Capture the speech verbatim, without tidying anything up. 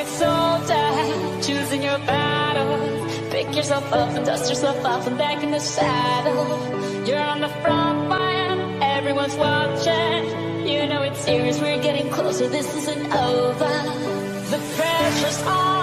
foot soldier, choosing your battles. Pick yourself up and dust yourself off and back in the saddle. You're on the front line, everyone's watching. You know it's serious, we're getting closer, this isn't over. The pressure's on.